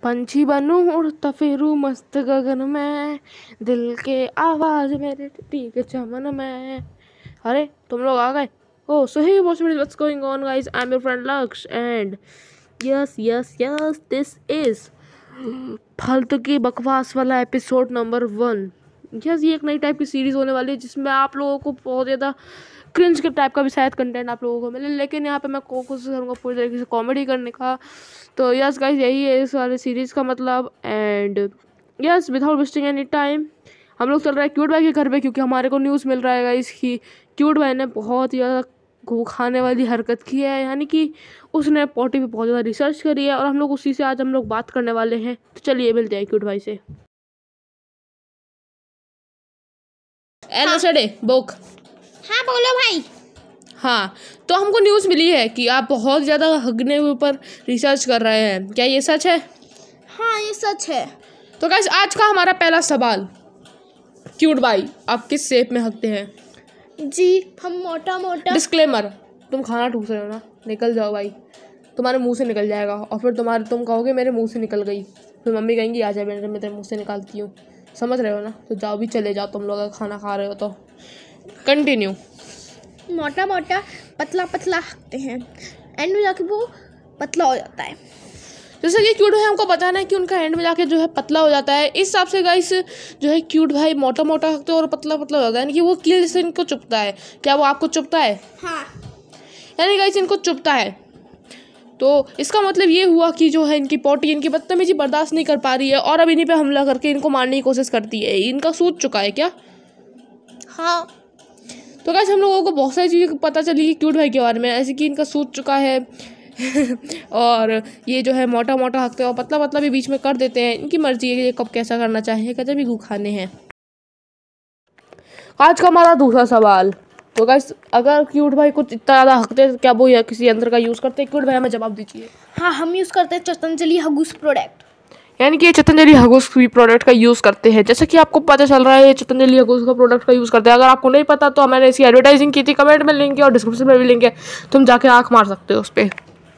पंछी बनूं उड़ता फिरूं मस्त गगन में, दिल के आवाज मेरे टिटी के चमन में। अरे तुम लोग आ गए। Oh, so hey, what's going on, guys? I'm your friend Laksh, and yes, this is फालतू की बकवास वाला एपिसोड नंबर 1। यस, ये एक नई टाइप की सीरीज़ होने वाली है जिसमें आप लोगों को बहुत ज़्यादा क्रिंज के टाइप का भी शायद कंटेंट आप लोगों को मिले, लेकिन यहाँ पे मैं कोशिश करूँगा पूरी तरीके से कॉमेडी करने का। तो यस गाइस, यही है इस वाले सीरीज़ का मतलब। And yes, without wasting any time हम लोग चल रहे हैं क्यूट भाई के घर पे, क्योंकि हमारे को न्यूज़ मिल रहा है गाइस कि क्यूट भाई ने बहुत ज़्यादा खाने वाली हरकत की है, यानी कि उसने पॉटी पे बहुत ज़्यादा रिसर्च करी है, और हम लोग उसी से आज हम लोग बात करने वाले हैं। तो चलिए मिलते हैं क्यूट भाई से। बोक। हाँ बोलो भाई। हाँ, तो हमको न्यूज़ मिली है कि आप बहुत ज़्यादा हगने के ऊपर रिसर्च कर रहे हैं, क्या ये सच है? हाँ ये सच है। तो गाइस, आज का हमारा पहला सवाल, क्यूट भाई आप किस शेप में हगते हैं? जी हम मोटा मोटा। डिस्क्लेमर, तुम खाना ठूस रहे हो ना, निकल जाओ भाई, तुम्हारे मुंह से निकल जाएगा, और फिर तुम कहोगे मेरे मुंह से निकल गई, फिर मम्मी कहेंगी आ जाए बेटा मैं तेरे मुंह से निकालती हूँ, समझ रहे हो ना? तो जाओ भी, चले जाओ तुम लोग अगर खाना खा रहे हो तो। कंटिन्यू। मोटा मोटा पतला पतला हकते हैं, एंड में जाके वो पतला हो जाता है। जैसे कि क्यूट भाई हमको बताना है कि उनका एंड में जाके जो है पतला हो जाता है। इस हिसाब से गाइस जो है क्यूट भाई मोटा मोटा हकते हैं और पतला पतला हो जाता है, यानी कि वो कील जैसे इनको चुभता है। क्या वो आपको चुभता है? हाँ। यानी गाइस इनको चुभता है, तो इसका मतलब ये हुआ कि जो है इनकी पॉटी इनकी बदतमीजी बर्दाश्त नहीं कर पा रही है, और अब इन्हीं पे हमला करके इनको मारने की कोशिश करती है। इनका सूझ चुका है क्या? हाँ। तो गाइस हम लोगों को बहुत सारी चीज़ें पता चली कि क्यूट भाई के बारे में, ऐसे कि इनका सूझ चुका है और ये जो है मोटा मोटा हकते हैं और पतला पतला भी बीच में कर देते हैं। इनकी मर्जी है कि ये कब कैसा करना चाहिए, कैसे भी खाने हैं। आज का हमारा दूसरा सवाल, तो गाइस अगर क्यूट भाई कुछ इतना ज़्यादा हकते हैं, क्या वो या किसी यंत्र का यूज़ करते हैं? क्यूट भाई हमें जवाब दीजिए। हाँ हम यूज़ करते हैं पतंजलि हगुस प्रोडक्ट, यानी कि ये पतंजलि हगुस प्रोडक्ट का यूज़ करते हैं। जैसे कि आपको पता चल रहा है ये पतंजलि हगुस का प्रोडक्ट का यूज़ करते हैं। अगर आपको नहीं पता तो मैंने इसकी एडवर्टाइजिंग की थी, कमेंट में लिंक है और डिस्क्रिप्शन में भी लिंक है, तुम जाके आँख मार सकते हो उस पर।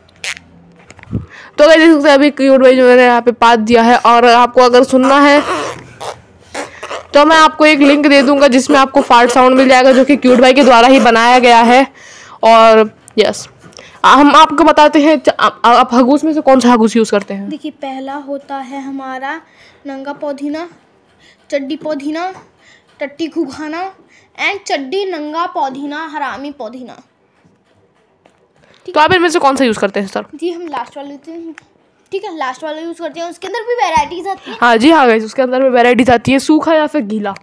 तो देख सकते हैं अभी क्यूट भाई जो मैंने यहाँ पे पात दिया है, और आपको अगर सुनना है तो मैं आपको एक लिंक दे दूंगा जिसमें आपको फार्ट साउंड मिल जाएगा, जो कि क्यूट भाई के द्वारा ही बनाया गया है। और यस, हम आपको बताते हैं आप हगूस में से कौन सा हगूस यूज़ करते हैं। देखिए पहला होता है हमारा नंगा पौधीना, चड्डी पौधीना, टट्टी घुघाना, एंड चड्डी नंगा पौधीना, हरामी पौधीना। तो आप इनमें से कौन सा यूज़ करते हैं सर? जी हम लास्ट वाले, ठीक है लास्ट वाला यूज़ करते हैं, उसके अंदर भी वैराइटीज आती है। हाँ जी हाँ गाइस, उसके अंदर में वैराइटीज आती है, सूखा या फिर गीला।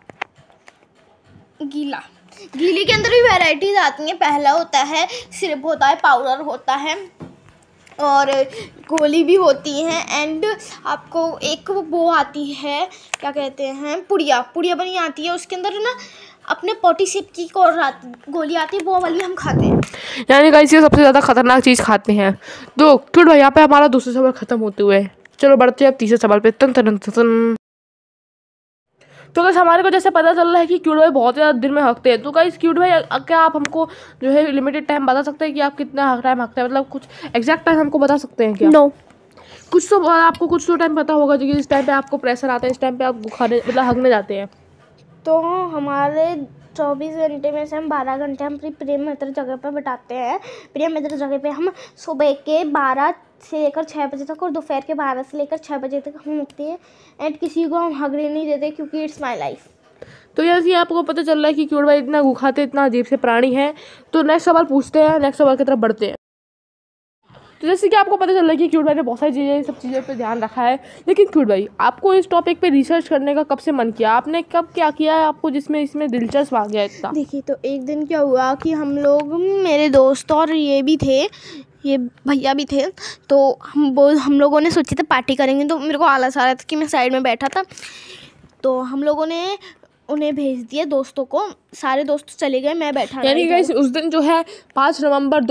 गीली के अंदर भी वैराइटीज आती हैं। पहला होता है सिरप होता है, पाउडर होता है, और गोली भी होती हैं, एंड आपको एक वो आती है क्या कहते हैं, पुड़िया बनी आती है, उसके अंदर ना अपने पॉटी शेप की गोली आती है, वो वाली हम खाते हैं। यानी गाइस ये सबसे ज़्यादा खतरनाक चीज़ खाते हैं। तो क्यूट भाई यहाँ पे हमारा दूसरा सवाल खत्म होते हुए, चलो बढ़ते हैं अब तीसरे सवाल पे। तो गाइस हमारे को जैसे पता चल रहा है कि क्यूट भाई बहुत ज़्यादा दिन में हकते हैं। तो गाइस क्यूट भाई क्या आप हमको जो है लिमिटेड टाइम बता सकते हैं कि आप कितना टाइम हकते हैं, मतलब कुछ एग्जैक्ट टाइम हमको बता सकते हैं क्या? नो। कुछ तो आपको कुछ तो टाइम पता होगा, जो कि इस टाइम पे आपको प्रेशर आता है, इस टाइम पे आप खाने मतलब हगने जाते हैं। तो हमारे 24 घंटे में से हम 12 घंटे हम अपनी प्रिय मित्र जगह पर बिताते हैं। प्रिय मित्र जगह पे हम सुबह के 12 से लेकर 6 बजे तक और दोपहर के 12 से लेकर 6 बजे तक हम उठते हैं, एंड किसी को हम हगने नहीं देते, क्योंकि इट्स माई लाइफ। तो जैसे आपको पता चल रहा है कि क्यूट भाई इतना गुखाते, इतना अजीब से प्राणी है। तो नेक्स्ट सवाल पूछते हैं, नेक्स्ट सवाल की तरफ बढ़ते हैं। तो जैसे कि आपको पता चल रहा है कि क्यूट भाई ने बहुत सारी चीज़ें सब चीज़ों पे ध्यान रखा है, लेकिन क्यूट भाई आपको इस टॉपिक पे रिसर्च करने का कब से मन किया? आपने कब क्या किया है आपको जिसमें इसमें दिलचस्प आ गया इतना? देखिए तो एक दिन क्या हुआ कि हम लोग, मेरे दोस्त और ये भी थे, ये भैया भी थे, तो हम लोगों ने सोची था पार्टी करेंगे। तो मेरे को आलस आ रहा था कि मैं साइड में बैठा था, तो हम लोगों ने उन्हें भेज दिया दोस्तों को, सारे दोस्त चले गए, मैं बैठा यानी गाइस उस दिन जो है 5 नवंबर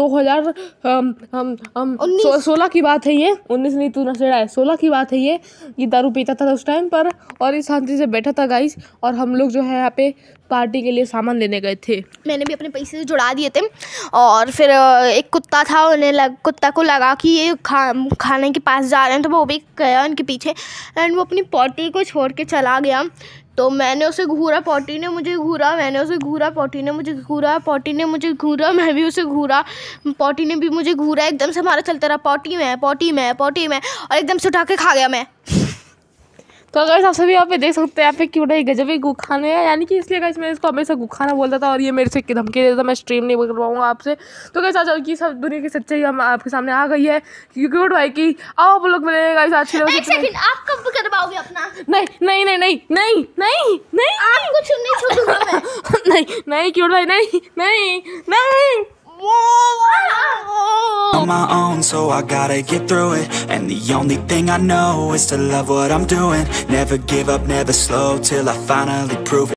2016 की बात है ये, 19 नहीं तू नशेड़ा है, 16 की बात है ये दारू पीता था उस टाइम पर और ये शांति से बैठा था गाइस। और हम लोग जो है यहाँ पे पार्टी के लिए सामान लेने गए थे। मैंने भी अपने पैसे जुड़ा दिए थे और फिर एक कुत्ता था, उन्हें कुत्ता को लगा कि ये खाने के पास जा रहे हैं, तो वो भी गया उनके पीछे एंड वो अपनी पॉटी को छोड़ के चला गया। तो मैंने उसे घूरा, पॉटी ने मुझे घूरा, मैंने उसे घूरा, पॉटी ने मुझे घूरा, पॉटी ने मुझे घूरा, मैं भी उसे घूरा, पॉटी ने भी मुझे घूरा। एकदम से हमारा चलता रहा पॉटी में पॉटी में पॉटी में और एकदम से उठा के खा गया मैं। तो गाइस आप सभी यहाँ पे देख सकते हैं यहाँ पे क्यों नहीं गजब ही गुखाने है, यानी कि इसलिए गाइस मैं इसको हमेशा गुखाना बोलता था और ये मेरे से धमकी देता था मैं स्ट्रीम नहीं कर पाऊंगा आपसे। तो गाइस आज की सब दुनिया की सच्चाई हम आपके सामने आ गई है क्योंकि भाई की आओ आप लोग मिलेंगे गाइस आज एक सेकंड, आप कब करवाओगे अपना? नहीं नहीं नहीं नहीं नहीं नहीं नहीं आपको नहीं छोड़ूंगा मैं। नहीं नहीं क्यों भाई नहीं नहीं नहीं on my own, so I gotta get through it. And the only thing I know is to love what I'm doing. Never give up, never slow, till I finally prove it.